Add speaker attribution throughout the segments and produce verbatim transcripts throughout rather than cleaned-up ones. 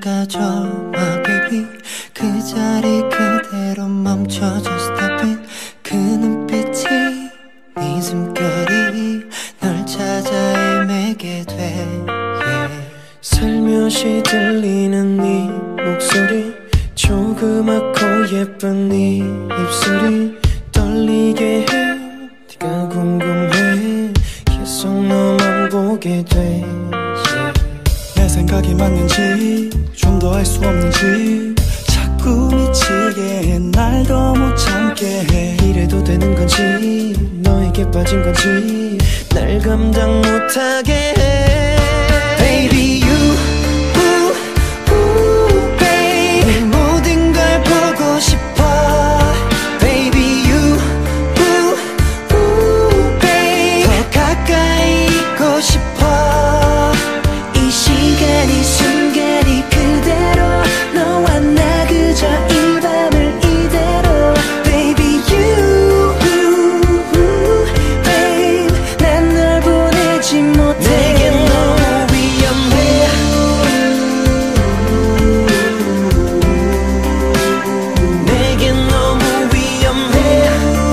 Speaker 1: 가져 my baby. 그 자리 그대로 멈춰줘 stop it. 그 눈빛이 네 숨결이 널 찾아 헤매게 돼 yeah. 살며시 들리는 네 목소리 조그맣고 예쁜 네 입술이 떨리게 해. 네가 궁금해 계속 너만 보게 돼 yeah.
Speaker 2: 내 생각이 맞는지 좀 더 알 수 없는지 자꾸 미치게 해. 날 더 못 참게 해.
Speaker 1: 이래도 되는 건지 너에게 빠진 건지 날 감당 못하게 해. Baby you ooh, ooh, babe. 모든 걸 보고 싶어. Baby you ooh, ooh, babe. 더 가까이 있고 싶어. 이 시간이 순간이 그대로 너와 나 그저 이 밤을 이대로. Baby you babe. 난 널 보내지 못해. 내겐 너무 위험해. 내겐 너무 위험해.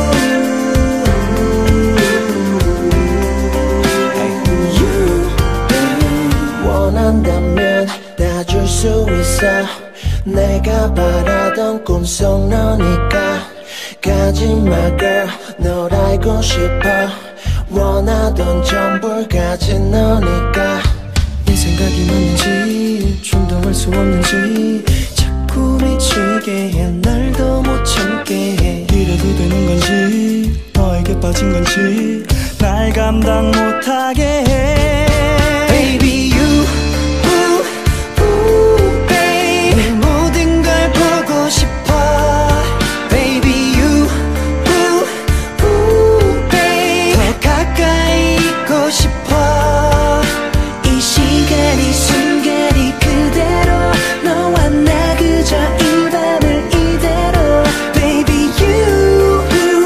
Speaker 1: You babe. 원한다면 다 줄 수 있어. 내가 바라던 꿈속 너니까 가지마 girl. 널 알고 싶어. 원하던 전부를 가진 너니까. 네 생각이 맞는지 좀 더 알 수 없는지 자꾸 미치게 해. 날 더 못 참게 해.
Speaker 2: 이래도 되는 건지 너에게 빠진 건지 날 감당 못하게 해.
Speaker 1: Baby you ooh, ooh, babe. 내 모든 걸 보고 싶어. Baby you ooh, ooh, babe. 더 가까이 있고 싶어. 이 시간이 순간이 그대로 너와 나 그저 이 밤을 이대로. Baby you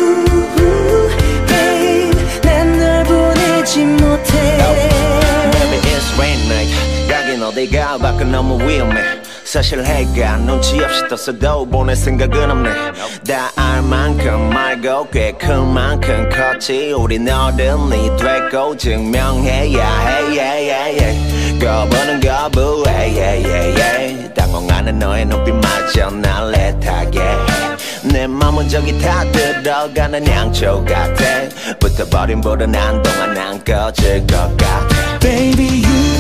Speaker 1: babe. 난 널 보내지 못해.
Speaker 3: Baby it's rain night. 가긴 어디가 밖은 너무 위험해. 사실 해가 눈치 없이 떴어도 보낼 생각은 없네. 다 알 만큼 말고 꽤 큰 만큼 컸지. 우린 어른이 됐고 증명해야 해 yeah, yeah, yeah. 거부는 거부 hey, hey, hey, hey. 당황하는 너의 눈빛마저 날 애타게 해. 내 맘은 저기 다 들어가는 양초 같아. 붙어버린 불은 한동안 안 꺼질 것 같아.
Speaker 2: Baby you